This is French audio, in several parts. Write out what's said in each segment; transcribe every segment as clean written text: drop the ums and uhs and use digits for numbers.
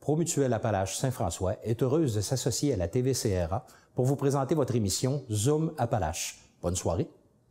Promutuelle Appalaches Saint-François est heureuse de s'associer à la TVCRA pour vous présenter votre émission Zoom Appalaches. Bonne soirée.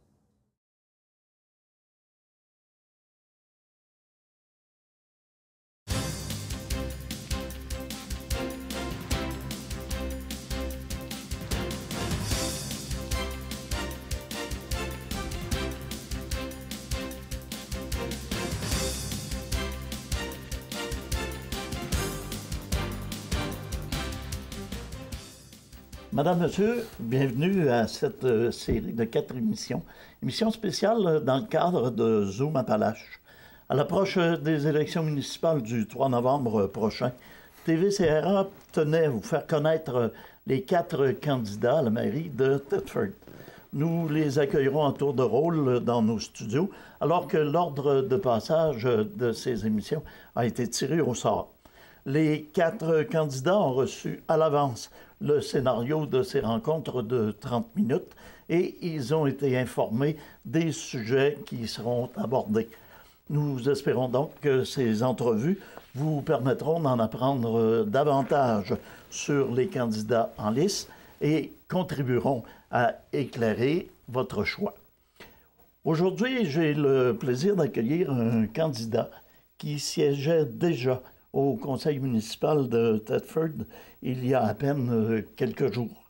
Madame, Monsieur, bienvenue à cette série de 4 émissions. Émission spéciale dans le cadre de Zoom Appalaches. À l'approche des élections municipales du 3 novembre prochain, TVCRA tenait à vous faire connaître les 4 candidats à la mairie de Thetford. Nous les accueillerons en tour de rôle dans nos studios, alors que l'ordre de passage de ces émissions a été tiré au sort. Les 4 candidats ont reçu à l'avance le scénario de ces rencontres de 30 minutes et ils ont été informés des sujets qui seront abordés. Nous espérons donc que ces entrevues vous permettront d'en apprendre davantage sur les candidats en lice et contribueront à éclairer votre choix. Aujourd'hui, j'ai le plaisir d'accueillir un candidat qui siégeait déjà au conseil municipal de Thetford il y a à peine quelques jours.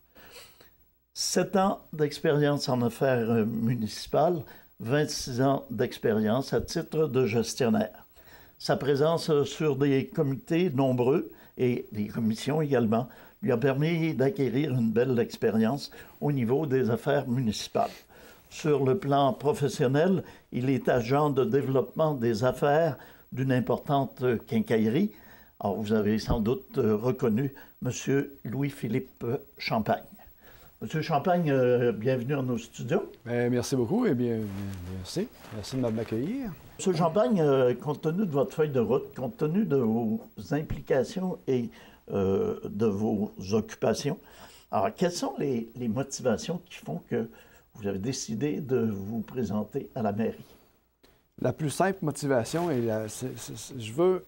7 ans d'expérience en affaires municipales, 26 ans d'expérience à titre de gestionnaire. Sa présence sur des comités nombreux et des commissions également lui a permis d'acquérir une belle expérience au niveau des affaires municipales. Sur le plan professionnel, il est agent de développement des affaires d'une importante quincaillerie. Alors, vous avez sans doute reconnu M. Louis-Philippe Champagne. M. Champagne, bienvenue dans nos studios. Bien, merci beaucoup et bien, merci. Merci de m'accueillir. M. Champagne, compte tenu de votre feuille de route, compte tenu de vos implications et de vos occupations, alors quelles sont les motivations qui font que vous avez décidé de vous présenter à la mairie? La plus simple motivation est je veux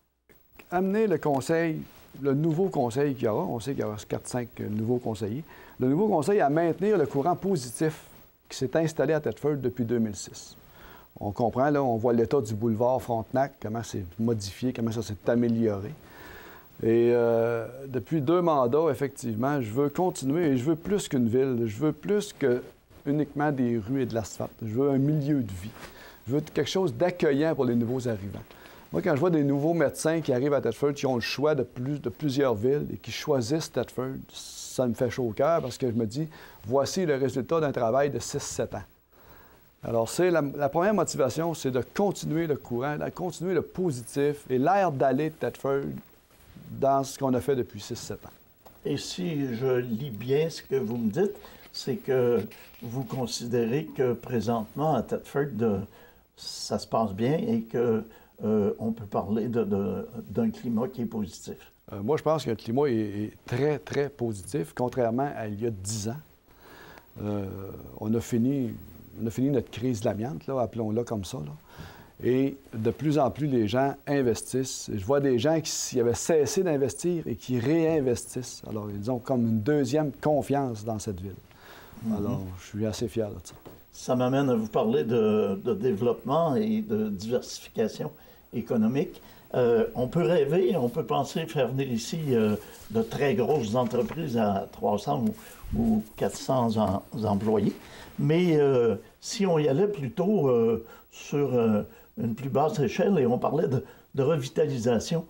amener le conseil, le nouveau conseil qu'il y aura, on sait qu'il y aura 4-5 nouveaux conseillers, le nouveau conseil à maintenir le courant positif qui s'est installé à Thetford depuis 2006. On comprend, là, on voit l'état du boulevard Frontenac, comment c'est modifié, comment ça s'est amélioré. Et depuis 2 mandats, effectivement, je veux continuer et je veux plus qu'une ville, je veux plus que uniquement des rues et de l'asphalte. Je veux un milieu de vie. Je veux quelque chose d'accueillant pour les nouveaux arrivants. Moi, quand je vois des nouveaux médecins qui arrivent à Thetford, qui ont le choix de plusieurs villes et qui choisissent Thetford, ça me fait chaud au cœur parce que je me dis, voici le résultat d'un travail de 6-7 ans. Alors, c'est la première motivation, c'est de continuer le courant, de continuer le positif et l'air d'aller de Thetford dans ce qu'on a fait depuis 6-7 ans. Et si je lis bien ce que vous me dites, c'est que vous considérez que présentement à Thetford, ça se passe bien et qu'on peut parler d'un climat qui est positif. Moi, je pense que le climat est très, très positif, contrairement à il y a 10 ans. On a fini notre crise de l'amiante, appelons-la comme ça. Là. Et de plus en plus, les gens investissent. Je vois des gens qui avaient cessé d'investir et qui réinvestissent. Alors, ils ont comme une deuxième confiance dans cette ville. Alors, je suis assez fier de ça. Ça m'amène à vous parler de développement et de diversification économique. On peut rêver, on peut penser faire venir ici de très grosses entreprises à 300 ou 400 employés. Mais si on y allait plutôt sur une plus basse échelle et on parlait de revitalisation,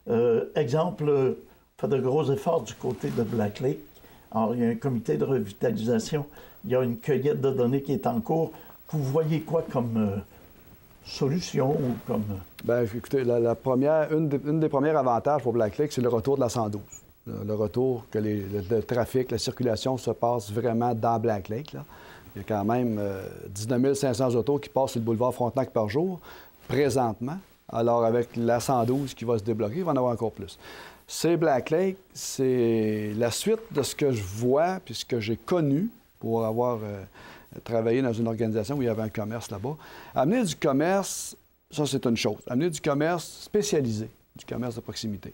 exemple, fait de gros efforts du côté de Black Lake. Alors, il y a un comité de revitalisation, il y a une cueillette de données qui est en cours. Vous voyez quoi comme solution ou comme... Bien, écoutez, une des premiers avantages pour Black Lake, c'est le retour de la 112. Le retour que le trafic, la circulation se passe vraiment dans Black Lake. Là. Il y a quand même 19 500 autos qui passent sur le boulevard Frontenac par jour, présentement. Alors, avec la 112 qui va se débloquer, il va en avoir encore plus. C'est Black Lake, c'est la suite de ce que je vois puis ce que j'ai connu pour avoir travaillé dans une organisation où il y avait un commerce là-bas. Amener du commerce, ça c'est une chose. Amener du commerce spécialisé, du commerce de proximité.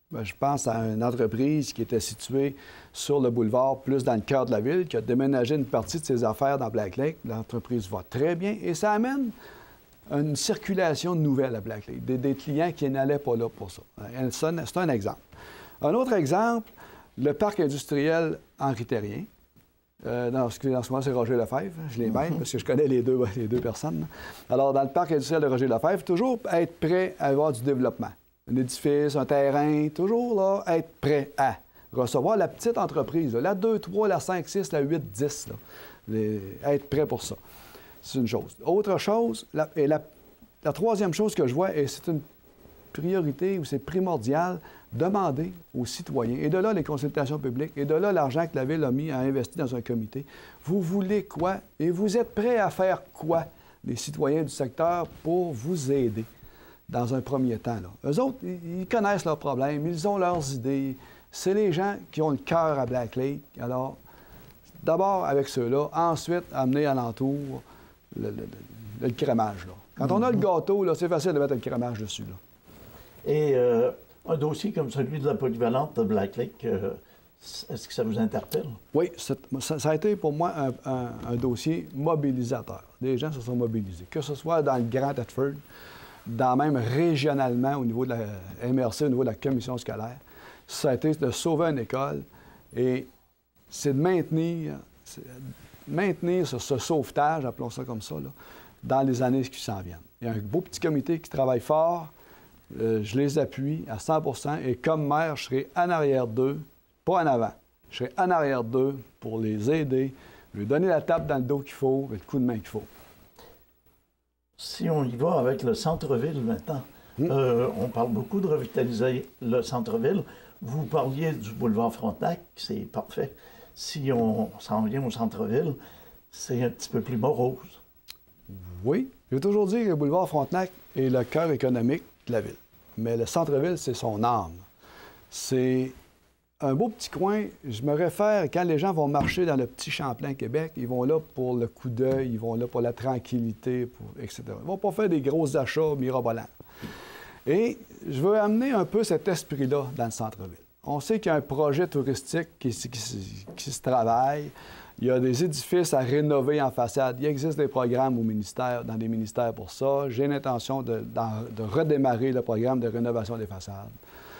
Ben, je pense à une entreprise qui était située sur le boulevard, plus dans le cœur de la ville, qui a déménagé une partie de ses affaires dans Black Lake. L'entreprise va très bien et ça amène une circulation nouvelle à Black Lake, des clients qui n'allaient pas là pour ça. C'est un exemple. Un autre exemple, le parc industriel Henri Terrien. En ce moment, c'est Roger Lefebvre. Je les mêle parce que je connais les deux personnes. Alors, dans le parc industriel de Roger Lefebvre, toujours être prêt à avoir du développement. Un édifice, un terrain, toujours là, être prêt à recevoir la petite entreprise, là, la 2, 3, la 5, 6, la 8, 10. Être prêt pour ça. C'est une chose. Autre chose, la troisième chose que je vois, et c'est une priorité ou c'est primordial, demander aux citoyens, et de là les consultations publiques, et de là l'argent que la Ville a mis à investir dans un comité, vous voulez quoi et vous êtes prêts à faire quoi, les citoyens du secteur, pour vous aider dans un premier temps. Là. Eux autres, ils connaissent leurs problèmes, ils ont leurs idées. C'est les gens qui ont le cœur à Black Lake. Alors, d'abord avec ceux-là, ensuite amener alentour le crémage. Là. Quand on a le gâteau, là, c'est facile de mettre le crémage dessus. Là. Et un dossier comme celui de la polyvalente de Black Lake, est-ce que ça vous interpelle? Oui, ça a été pour moi un dossier mobilisateur. Les gens se sont mobilisés, que ce soit dans le Grand Thetford, même régionalement au niveau de la MRC, au niveau de la commission scolaire. Ça a été de sauver une école et c'est de maintenir ce sauvetage, appelons ça comme ça, là, dans les années qui s'en viennent. Il y a un beau petit comité qui travaille fort. Je les appuie à 100 % et comme maire, je serai en arrière d'eux, pas en avant. Je serai en arrière d'eux pour les aider, lui donner la tape dans le dos qu'il faut, et le coup de main qu'il faut. Si on y va avec le centre-ville maintenant, on parle beaucoup de revitaliser le centre-ville. Vous parliez du boulevard Frontenac, c'est parfait. Si on s'en vient au centre-ville, c'est un petit peu plus morose. Oui. J'ai toujours dit que le boulevard Frontenac est le cœur économique de la ville. Mais le centre-ville, c'est son âme. C'est un beau petit coin. Je me réfère, quand les gens vont marcher dans le petit Champlain, Québec, ils vont là pour le coup d'œil, ils vont là pour la tranquillité, etc. Ils ne vont pas faire des gros achats mirobolants. Et je veux amener un peu cet esprit-là dans le centre-ville. On sait qu'il y a un projet touristique qui se travaille. Il y a des édifices à rénover en façade. Il existe des programmes au ministère, dans des ministères pour ça. J'ai l'intention de redémarrer le programme de rénovation des façades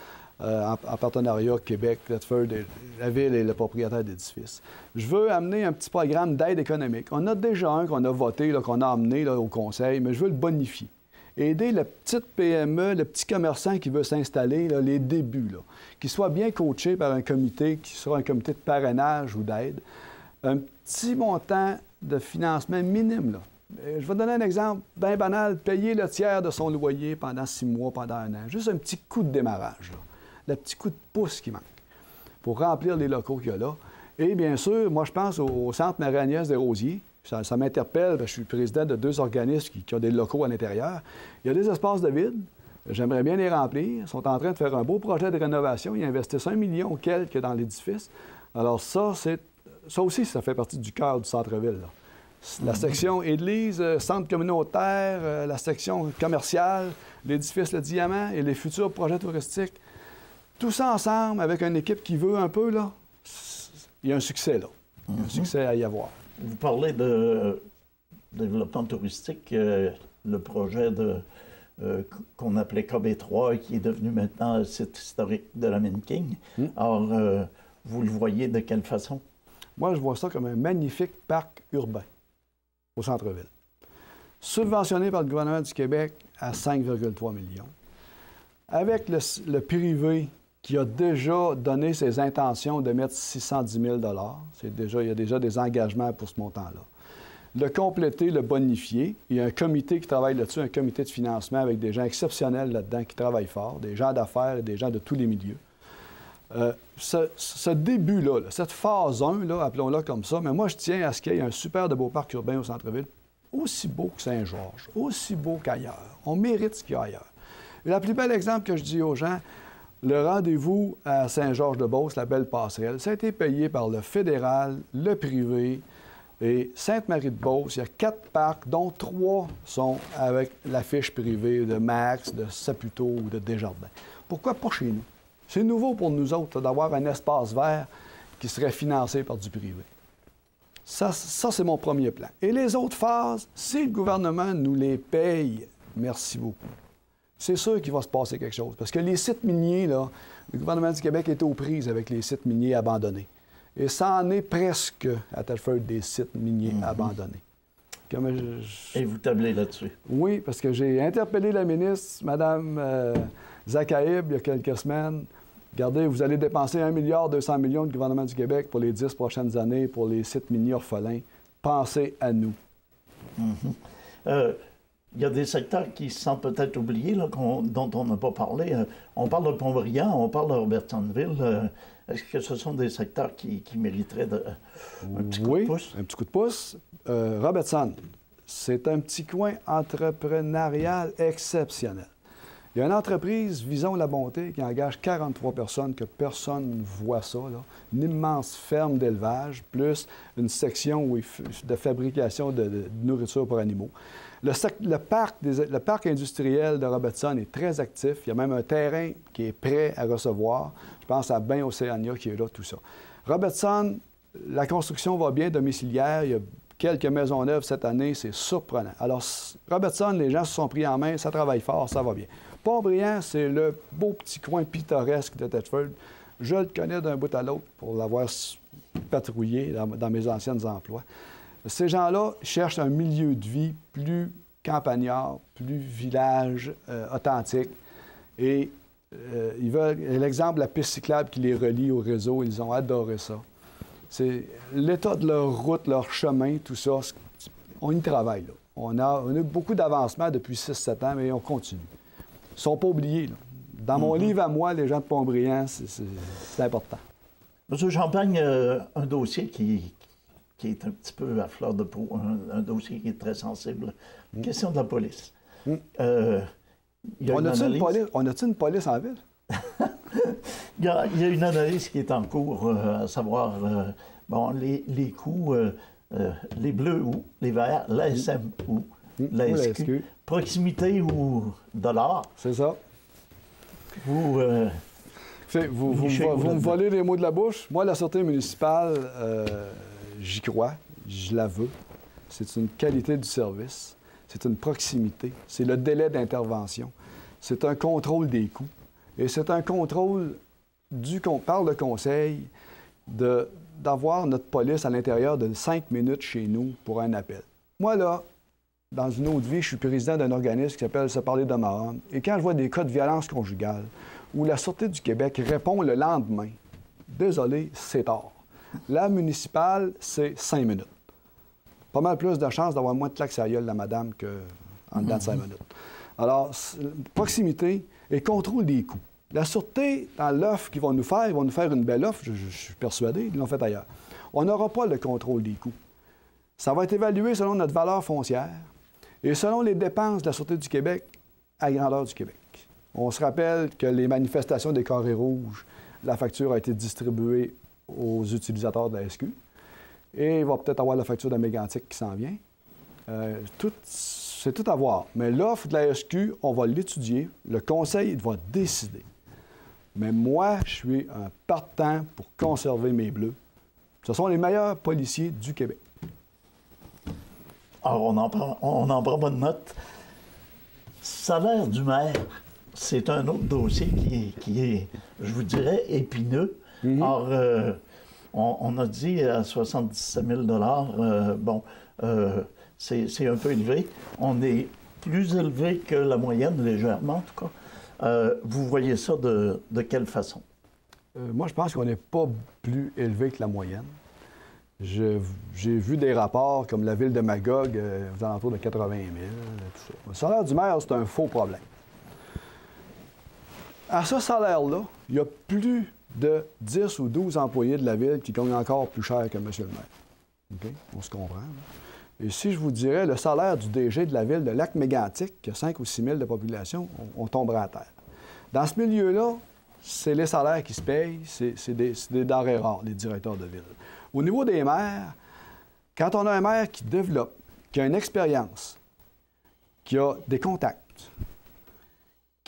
en partenariat Québec, Thetford, la Ville et le propriétaire d'édifices. Je veux amener un petit programme d'aide économique. On a déjà un qu'on a voté, là, qu'on a amené là, au Conseil, mais je veux le bonifier. Aider la petite PME, le petit commerçant qui veut s'installer, là, les débuts, qu'il soit bien coaché par un comité qui sera un comité de parrainage ou d'aide. Un petit montant de financement minime. Là. Je vais donner un exemple bien banal. Payer le tiers de son loyer pendant 6 mois, pendant 1 an. Juste un petit coup de démarrage. Là. Le petit coup de pouce qui manque pour remplir les locaux qu'il y a là. Et bien sûr, moi, je pense au Centre Marie-Agnès des Rosiers. Ça m'interpelle, parce que je suis président de 2 organismes qui ont des locaux à l'intérieur. Il y a des espaces de vide. J'aimerais bien les remplir. Ils sont en train de faire un beau projet de rénovation. Ils investissent 1 million quelques dans l'édifice. Alors ça aussi, ça fait partie du cœur du centre-ville. La section église, centre communautaire, la section commerciale, l'édifice Le Diamant et les futurs projets touristiques. Tout ça ensemble, avec une équipe qui veut un peu, là, il y a un succès, là. Il y a un succès à y avoir. Vous parlez de développement touristique, le projet qu'on appelait KB3 et qui est devenu maintenant le site historique de la mine King. Alors, vous le voyez de quelle façon? Moi, je vois ça comme un magnifique parc urbain au centre-ville. Subventionné par le gouvernement du Québec à 5,3 millions. Avec le privé qui a déjà donné ses intentions de mettre 610 000 il y a déjà des engagements pour ce montant-là. Le compléter, le bonifier. Il y a un comité qui travaille là-dessus, un comité de financement avec des gens exceptionnels là-dedans qui travaillent fort, des gens d'affaires et des gens de tous les milieux. Ce début-là, cette phase 1, là, appelons-la comme ça, mais moi, je tiens à ce qu'il y ait un super de beau parc urbain au centre-ville, aussi beau que Saint-Georges, aussi beau qu'ailleurs. On mérite ce qu'il y a ailleurs. Et le plus bel exemple que je dis aux gens, le rendez-vous à Saint-Georges-de-Beauce, la belle passerelle, ça a été payé par le fédéral, le privé et Sainte-Marie-de-Beauce. Il y a 4 parcs, dont 3 sont avec la fiche privée de Max, de Saputo ou de Desjardins. Pourquoi pas chez nous? C'est nouveau pour nous autres d'avoir un espace vert qui serait financé par du privé. Ça c'est mon premier plan. Et les autres phases, si le gouvernement nous les paye, merci beaucoup. C'est sûr qu'il va se passer quelque chose. Parce que les sites miniers, là, le gouvernement du Québec est aux prises avec les sites miniers abandonnés. Et ça en est presque à Telford des sites miniers abandonnés. Et vous tablez là-dessus? Oui, parce que j'ai interpellé la ministre, Mme Zakaïb, il y a quelques semaines. Regardez, vous allez dépenser 1,2 milliard du gouvernement du Québec pour les 10 prochaines années pour les sites miniers orphelins. Pensez à nous. Il y a des secteurs qui se sentent peut-être oubliés, là, dont on n'a pas parlé. On parle de Pont-Brillant, on parle de Robertsonville. Est-ce que ce sont des secteurs qui mériteraient un petit coup de pouce? Oui, un petit coup de pouce. Robertson, c'est un petit coin entrepreneurial exceptionnel. Il y a une entreprise, Vision La Bonté, qui engage 43 personnes, que personne ne voit ça, là. Une immense ferme d'élevage, plus une section de fabrication de nourriture pour animaux. Le parc industriel de Robertson est très actif. Il y a même un terrain qui est prêt à recevoir. Je pense à Bain Océania qui est là, tout ça. Robertson, la construction va bien, domiciliaire. Il y a quelques maisons neuves cette année, c'est surprenant. Alors, Robertson, les gens se sont pris en main, ça travaille fort, ça va bien. Pont-Brillant, c'est le beau petit coin pittoresque de Thetford. Je le connais d'un bout à l'autre pour l'avoir patrouillé dans mes anciens emplois. Ces gens-là cherchent un milieu de vie plus campagnard, plus village, authentique. Et ils veulent, l'exemple de la piste cyclable qui les relie au réseau, ils ont adoré ça. C'est l'état de leur route, leur chemin, tout ça, on y travaille, là. On a eu beaucoup d'avancement depuis 6-7 ans, mais on continue. Ils ne sont pas oubliés, là. Dans mon livre à moi, les gens de Pont-Brillant, c'est important. Monsieur Champagne, un dossier qui est un petit peu à fleur de peau, un dossier qui est très sensible. Question de la police. On a-t-il une police en ville? Il y a une analyse qui est en cours, à savoir les coûts, les bleus ou les verts, l'ASM ou la SQ, proximité ou dollar. C'est ça. Vous me volez les mots de la bouche. Moi, la sûreté municipale, j'y crois, je la veux. C'est une qualité du service, c'est une proximité, c'est le délai d'intervention, c'est un contrôle des coûts et c'est un contrôle par le conseil d'avoir notre police à l'intérieur de 5 minutes chez nous pour un appel. Moi, là, dans une autre vie, je suis président d'un organisme qui s'appelle Se parler de Mahon. Et quand je vois des cas de violence conjugale où la Sûreté du Québec répond le lendemain, désolé, c'est tard. La municipale, c'est 5 minutes. Pas mal plus de chances d'avoir moins de claques à la gueule de la madame qu'en dedans de 5 minutes. Alors, proximité et contrôle des coûts. La Sûreté, dans l'offre qu'ils vont nous faire, ils vont nous faire une belle offre, je suis persuadé, ils l'ont fait ailleurs. On n'aura pas le contrôle des coûts. Ça va être évalué selon notre valeur foncière et selon les dépenses de la Sûreté du Québec à grandeur du Québec. On se rappelle que les manifestations des Carrés rouges, la facture a été distribuée aux utilisateurs de la SQ. Et il va peut-être avoir la facture de Mégantic qui s'en vient. C'est tout à voir. Mais l'offre de la SQ, on va l'étudier. Le conseil va décider. Mais moi, je suis un partant pour conserver mes bleus. Ce sont les meilleurs policiers du Québec. Alors, on en prend bonne note. Salaire du maire, c'est un autre dossier qui est, je vous dirais, épineux. Alors, on a dit à 77 000 c'est un peu élevé. On est plus élevé que la moyenne, légèrement en tout cas. Vous voyez ça de quelle façon? Moi, je pense qu'on n'est pas plus élevé que la moyenne. J'ai vu des rapports comme la ville de Magog, aux alentours de 80 000, tout ça. Le salaire du maire, c'est un faux problème. À ce salaire-là, il y a plus de 10 ou 12 employés de la ville qui gagnent encore plus cher que M. le maire. Okay? On se comprend. Là. Et si je vous dirais le salaire du DG de la ville de Lac-Mégantic, qui a 5 ou 6 000 de population, on tomberait à terre. Dans ce milieu-là, c'est les salaires qui se payent, c'est des denrées rares, les directeurs de ville. Au niveau des maires, quand on a un maire qui développe, qui a une expérience, qui a des contacts,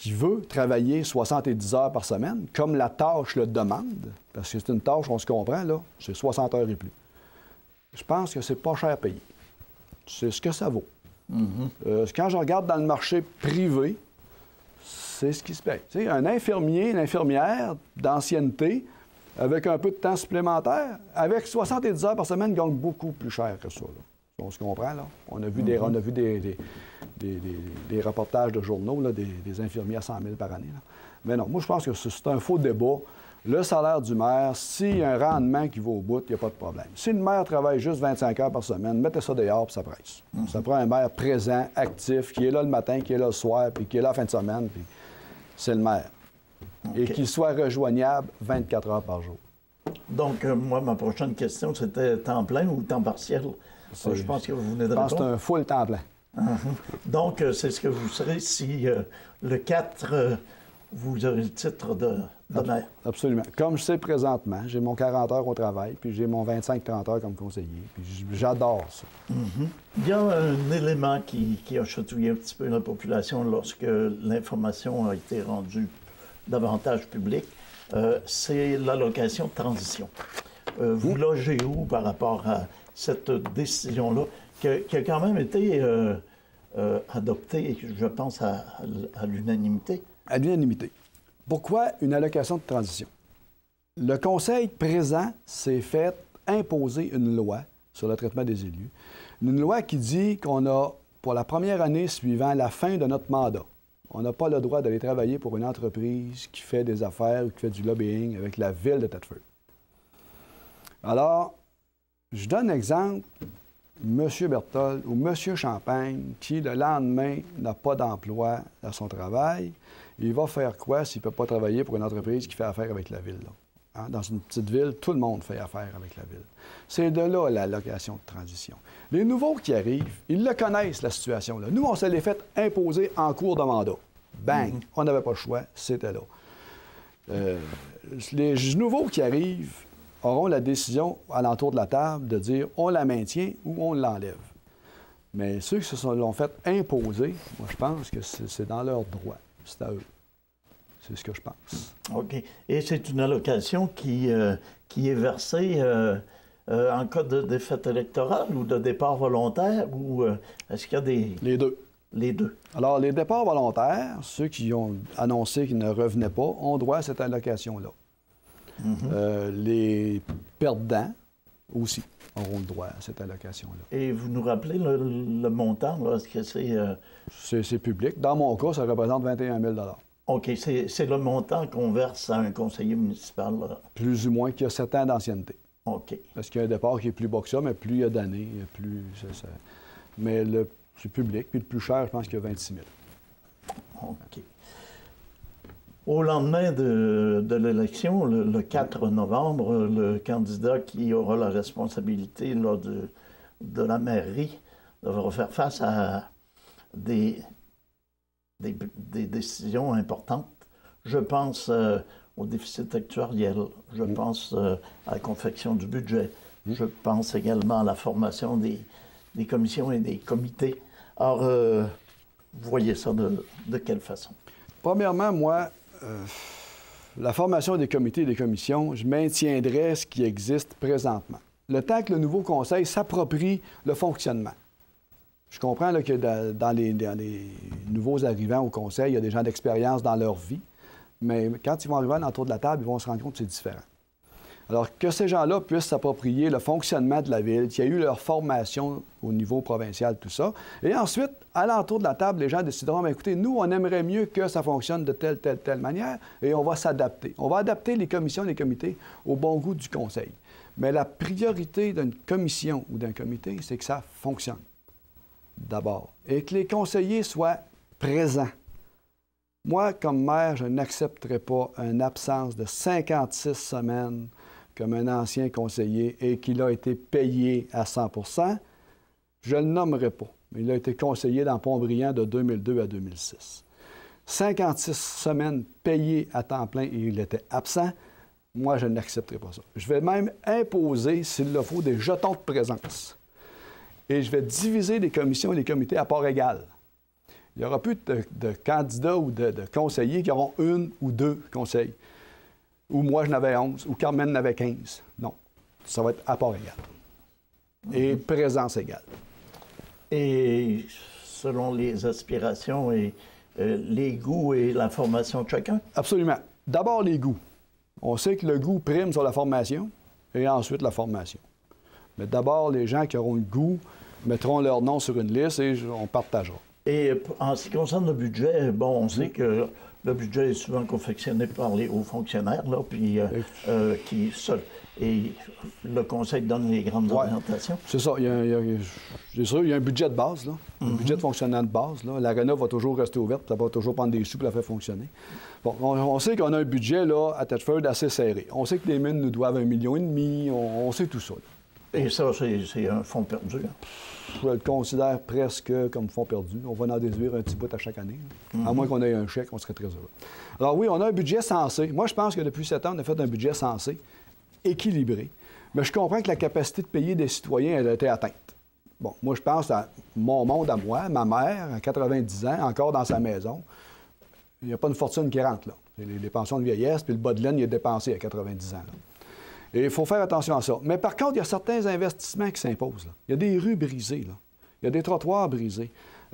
qui veut travailler 70 heures par semaine, comme la tâche le demande, parce que c'est une tâche, on se comprend, là, c'est 60 heures et plus. Je pense que c'est pas cher payé. C'est ce que ça vaut. Quand je regarde dans le marché privé, c'est ce qui se paye. Tu sais, un infirmier, une infirmière d'ancienneté, avec un peu de temps supplémentaire, avec 70 heures par semaine, gagne beaucoup plus cher que ça. Là. On se comprend, là. On a vu, des reportages de journaux, là, des infirmiers à 100 000 par année. Là. Mais non, moi, je pense que c'est un faux débat. Le salaire du maire, s'il y a un rendement qui va au bout, il n'y a pas de problème. Si le maire travaille juste 25 heures par semaine, mettez ça dehors, puis ça presse. Ça prend un maire présent, actif, qui est là le matin, qui est là le soir, puis qui est là la fin de semaine, puis c'est le maire. Et qu'il soit rejoignable 24 heures par jour. Donc, moi, ma prochaine question, c'était temps plein ou temps partiel? Je pense que vous venez de répondre. Je pense que c'est un full temps plein. Donc, c'est ce que vous serez si le 4, vous aurez le titre de maire. Absolument. Comme je sais présentement, j'ai mon 40 heures au travail, puis j'ai mon 25-30 heures comme conseiller. Puis j'adore ça. Il y a un élément qui a chatouillé un petit peu la population lorsque l'information a été rendue davantage publique. C'est l'allocation de transition. Vous logez où par rapport à cette décision-là, qui a quand même été adoptée, je pense, à l'unanimité? À l'unanimité. Pourquoi une allocation de transition? Le Conseil présent s'est fait imposer une loi sur le traitement des élus. Une loi qui dit qu'on a, pour la première année suivant la fin de notre mandat, on n'a pas le droit d'aller travailler pour une entreprise qui fait des affaires ou qui fait du lobbying avec la ville de Thetford. Alors, je donne un exemple, M. Berthold ou M. Champagne, qui, le lendemain, n'a pas d'emploi à son travail, il va faire quoi s'il ne peut pas travailler pour une entreprise qui fait affaire avec la ville? Hein? Dans une petite ville, tout le monde fait affaire avec la ville. C'est de là l'allocation de transition. Les nouveaux qui arrivent, ils le connaissent, la situation-là. Nous, on se l'est fait imposer en cours de mandat. Bang! On n'avait pas le choix, c'était là. Les nouveaux qui arrivent auront la décision alentour de la table de dire on la maintient ou on l'enlève. Mais ceux qui l'ont fait imposer, moi, je pense que c'est dans leur droit. C'est à eux. C'est ce que je pense. OK. Et c'est une allocation qui est versée en cas de défaite électorale ou de départ volontaire, ou est-ce qu'il y a des... Les deux. Les deux. Alors, les départs volontaires, ceux qui ont annoncé qu'ils ne revenaient pas, ont droit à cette allocation-là. Les perdants aussi auront le droit à cette allocation-là. Et vous nous rappelez le montant, là? Est-ce que c'est... C'est public. Dans mon cas, ça représente 21 000 $. OK. C'est le montant qu'on verse à un conseiller municipal, là. Plus ou moins, qui a 7 ans d'ancienneté. OK. Parce qu'il y a un départ qui est plus bas que ça, mais plus il y a d'années, plus... Mais c'est public. Puis le plus cher, je pense qu'il y a 26 000. OK. Au lendemain de l'élection, le 4 novembre, le candidat qui aura la responsabilité là, de la mairie devra faire face à des décisions importantes. Je pense au déficit actuariel, je pense à la confection du budget, je pense également à la formation des commissions et des comités. Alors, vous voyez ça de quelle façon? Premièrement, moi, la formation des comités et des commissions, je maintiendrai ce qui existe présentement. Le temps que le nouveau conseil s'approprie le fonctionnement. Je comprends là, que dans les nouveaux arrivants au conseil, il y a des gens d'expérience dans leur vie, mais quand ils vont arriver autour de la table, ils vont se rendre compte que c'est différent. Alors, que ces gens-là puissent s'approprier le fonctionnement de la ville, qu'il y a eu leur formation au niveau provincial, tout ça. Et ensuite, à l'entour de la table, les gens décideront, bien, écoutez, nous, on aimerait mieux que ça fonctionne de telle manière, et on va s'adapter. On va adapter les commissions et les comités au bon goût du conseil. Mais la priorité d'une commission ou d'un comité, c'est que ça fonctionne, d'abord, et que les conseillers soient présents. Moi, comme maire, je n'accepterai pas une absence de 56 semaines comme un ancien conseiller et qu'il a été payé à 100 %, je ne le nommerai pas. Mais il a été conseiller dans Pont-Brillant de 2002 à 2006. 56 semaines payées à temps plein et il était absent, moi, je n'accepterai pas ça. Je vais même imposer, s'il le faut, des jetons de présence. Et je vais diviser les commissions et les comités à part égale. Il n'y aura plus de candidats ou de conseillers qui auront une ou deux conseils. Ou moi, je n'avais 11, ou Carmen n'avait 15. Non. Ça va être à part égal. Et présence égale. Et selon les aspirations et les goûts et la formation de chacun? Absolument. D'abord, les goûts. On sait que le goût prime sur la formation et ensuite la formation. Mais d'abord, les gens qui auront le goût mettront leur nom sur une liste et on partagera. Et en ce qui concerne le budget, bon, on sait que le budget est souvent confectionné par les hauts fonctionnaires, là, puis et le Conseil donne les grandes orientations. C'est ça. Il y a un budget de base, là. Un budget de fonctionnement de base. L'aréna va toujours rester ouverte, ça va toujours prendre des sous pour la faire fonctionner. Bon, on sait qu'on a un budget, là, à Thetford assez serré. On sait que les mines nous doivent 1,5 million. On sait tout ça. Là. Et ça, c'est un fonds perdu. Hein? Je le considère presque comme fonds perdu. On va en déduire un petit bout à chaque année. À moins qu'on ait un chèque, on serait très heureux. Alors oui, on a un budget sensé. Moi, je pense que depuis 7 ans, on a fait un budget sensé, équilibré. Mais je comprends que la capacité de payer des citoyens, elle a été atteinte. Bon, moi, je pense à mon monde à moi, ma mère, à 90 ans, encore dans sa maison. Il n'y a pas une fortune qui rentre, là. C'est les pensions de vieillesse, puis le bas de laine, il est dépensé à 90 ans, là. Et il faut faire attention à ça. Mais par contre, il y a certains investissements qui s'imposent, là. Il y a des rues brisées, là. Il y a des trottoirs brisés.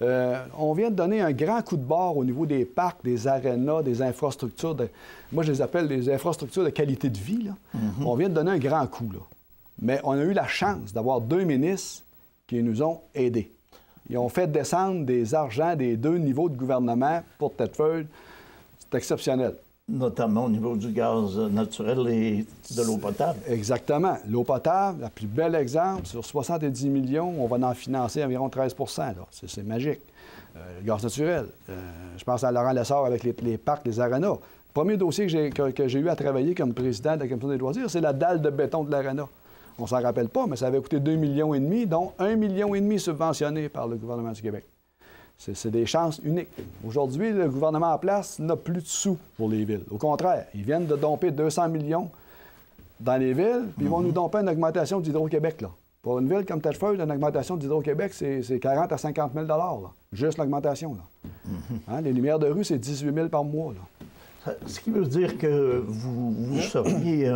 On vient de donner un grand coup de barre au niveau des parcs, des arénas, des infrastructures. Moi, je les appelle des infrastructures de qualité de vie, là. On vient de donner un grand coup, là. Mais on a eu la chance d'avoir 2 ministres qui nous ont aidés. Ils ont fait descendre des argents des 2 niveaux de gouvernement pour Thetford. C'est exceptionnel. Notamment au niveau du gaz naturel et de l'eau potable. Exactement. L'eau potable, le plus bel exemple, sur 70 millions, on va en financer environ 13 là. C'est magique. Le gaz naturel. Je pense à Laurent Lessard avec les parcs, les arénas. Le premier dossier que j'ai eu à travailler comme président de la Commission des loisirs, c'est la dalle de béton de l'aréna. On ne s'en rappelle pas, mais ça avait coûté 2,5 millions, dont 1,5 million subventionné par le gouvernement du Québec. C'est des chances uniques. Aujourd'hui, le gouvernement en place n'a plus de sous pour les villes. Au contraire, ils viennent de domper 200 millions dans les villes, puis ils vont nous domper une augmentation d'Hydro-Québec, là. Pour une ville comme Thetford, une augmentation d'Hydro-Québec, c'est 40 à 50 000 là. Juste l'augmentation, là. Hein? Les lumières de rue, c'est 18 000 par mois, là. Ce qui veut dire que vous seriez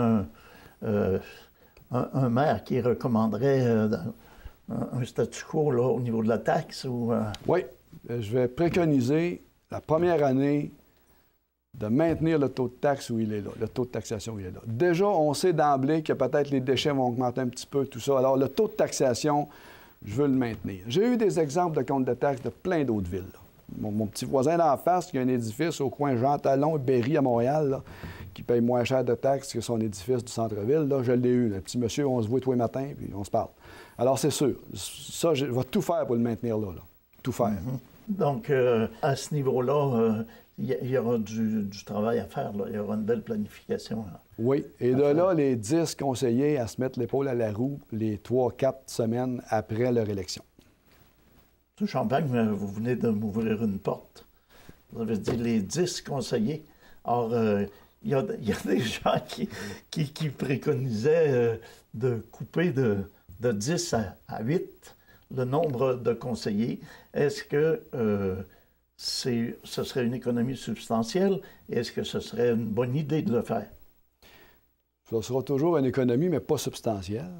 un maire qui recommanderait un statu quo là, au niveau de la taxe? Ou, Oui. Je vais préconiser la première année de maintenir le taux de taxe où il est là, le taux de taxation où il est là. Déjà, on sait d'emblée que peut-être les déchets vont augmenter un petit peu, tout ça. Alors, le taux de taxation, je veux le maintenir. J'ai eu des exemples de comptes de taxes de plein d'autres villes. Mon petit voisin d'en face, qui a un édifice au coin Jean-Talon et Berry à Montréal, là, qui paye moins cher de taxes que son édifice du centre-ville, là, je l'ai eu. Le petit monsieur, on se voit tous les matins, puis on se parle. Alors, c'est sûr. Ça, je vais tout faire pour le maintenir là. Tout faire. Donc, à ce niveau-là, il y aura du travail à faire. Là. Il y aura une belle planification. Là, oui. Et de là, les 10 conseillers à se mettre l'épaule à la roue les 3-4 semaines après leur élection. M. Champagne, vous venez de m'ouvrir une porte. Vous avez dit les 10 conseillers. Or, il y a des gens qui préconisaient de couper de 10 à 8 le nombre de conseillers. Est-ce que ce serait une économie substantielle? Est-ce que ce serait une bonne idée de le faire? Ça sera toujours une économie, mais pas substantielle.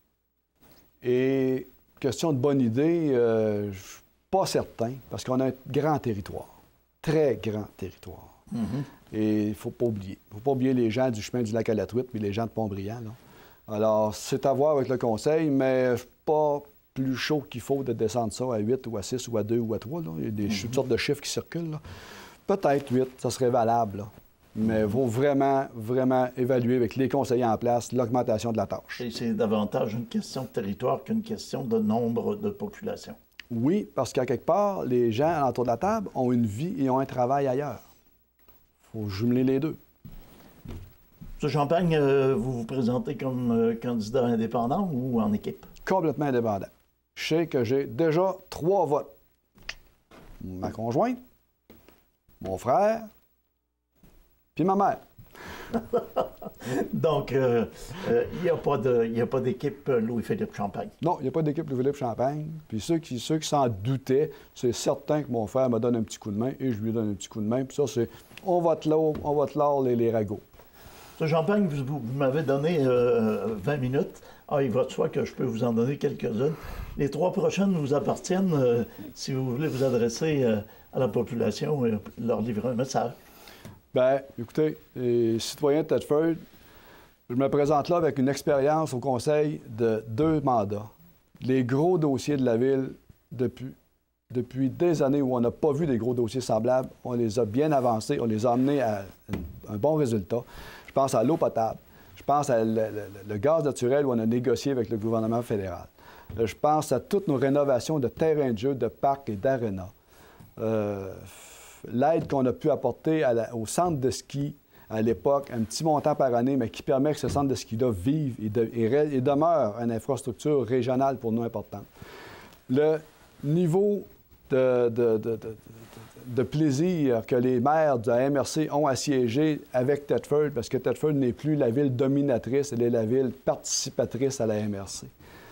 Et question de bonne idée, je ne suis pas certain, parce qu'on a un grand territoire, très grand territoire. Et il ne faut pas oublier. Il ne faut pas oublier les gens du chemin du lac à la Truite puis les gens de Pont-Brillant. Là. Alors, c'est à voir avec le conseil, mais je ne suis pas plus chaud qu'il faut de descendre ça à 8 ou à 6 ou à 2 ou à 3. Là. Il y a des toutes sortes de chiffres qui circulent. Là. Peut-être 8, ça serait valable. Là. Mais il faut vraiment, vraiment évaluer avec les conseillers en place l'augmentation de la tâche. Et c'est davantage une question de territoire qu'une question de nombre de population. Oui, parce qu'à quelque part, les gens à l'entour de la table ont une vie et ont un travail ailleurs. Il faut jumeler les deux. M. Champagne, vous vous présentez comme candidat indépendant ou en équipe? Complètement indépendant. Je sais que j'ai déjà 3 votes. Ma conjointe, mon frère, puis ma mère. Donc, il n'y a pas d'équipe Louis-Philippe Champagne. Non, il n'y a pas d'équipe Louis-Philippe Champagne. Puis ceux qui s'en doutaient, c'est certain que mon frère me donne un petit coup de main et je lui donne un petit coup de main. Puis ça, c'est on va te l'or les ragots. Ce Champagne, vous m'avez donné 20 minutes. Ah, il va de soi que je peux vous en donner quelques-unes. Les 3 prochaines vous appartiennent si vous voulez vous adresser à la population et leur livrer un message. Bien, écoutez, les citoyens de Thetford, je me présente là avec une expérience au conseil de 2 mandats. Les gros dossiers de la ville, depuis des années où on n'a pas vu des gros dossiers semblables, on les a bien avancés, on les a amenés à un bon résultat. Je pense à l'eau potable. Je pense à le gaz naturel où on a négocié avec le gouvernement fédéral. Je pense à toutes nos rénovations de terrains de jeu, de parcs et d'arénas. L'aide qu'on a pu apporter au centre de ski à l'époque, un petit montant par année, mais qui permet que ce centre de ski-là vive et demeure une infrastructure régionale pour nous importante. Le niveau de plaisir que les maires de la MRC ont à siéger avec Thetford, parce que Thetford n'est plus la ville dominatrice, elle est la ville participatrice à la MRC.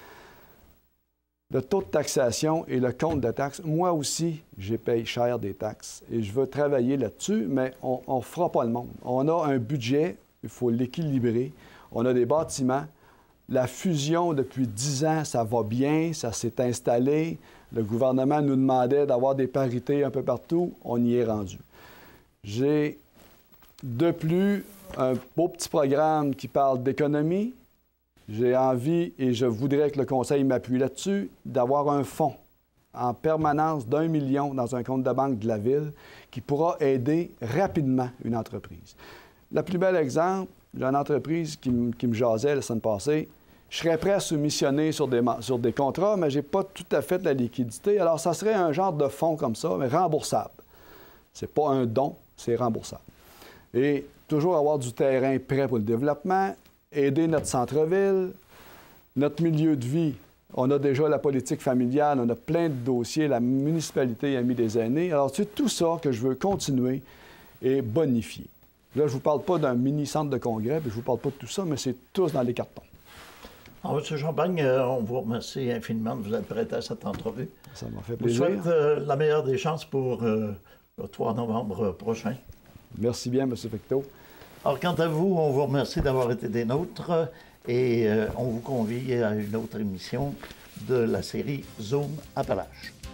Le taux de taxation et le compte de taxes, moi aussi, j'ai payé cher des taxes. Et je veux travailler là-dessus, mais on ne fera pas le monde. On a un budget, il faut l'équilibrer. On a des bâtiments. La fusion, depuis 10 ans, ça va bien, ça s'est installé. Le gouvernement nous demandait d'avoir des parités un peu partout. On y est rendu. J'ai, de plus, un beau petit programme qui parle d'économie. J'ai envie, et je voudrais que le Conseil m'appuie là-dessus, d'avoir un fonds en permanence d'1 million dans un compte de banque de la Ville qui pourra aider rapidement une entreprise. Le plus bel exemple, j'ai une entreprise qui me jasait la semaine passée. Je serais prêt à soumissionner sur des contrats, mais je n'ai pas tout à fait la liquidité. Alors, ça serait un genre de fonds comme ça, mais remboursable. Ce n'est pas un don, c'est remboursable. Et toujours avoir du terrain prêt pour le développement, aider notre centre-ville, notre milieu de vie. On a déjà la politique familiale, on a plein de dossiers, la municipalité a mis des années. Alors, c'est tout ça que je veux continuer et bonifier. Là, je ne vous parle pas d'un mini-centre de congrès, puis je ne vous parle pas de tout ça, mais c'est tous dans les cartons. Alors, M. Champagne, on vous remercie infiniment de vous être prêté à cette entrevue. Ça m'a fait plaisir. Je vous souhaite la meilleure des chances pour le 3 novembre prochain. Merci bien, M. Fecteau. Alors, quant à vous, on vous remercie d'avoir été des nôtres et on vous convie à une autre émission de la série Zoom Appalaches.